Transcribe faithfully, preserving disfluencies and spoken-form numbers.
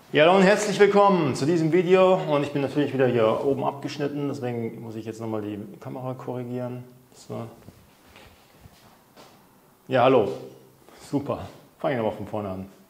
Ja, hallo und herzlich willkommen zu diesem Video und ich bin natürlich wieder hier oben abgeschnitten, deswegen muss ich jetzt nochmal die Kamera korrigieren. So. Ja, hallo. Super. Fange ich nochmal von vorne an.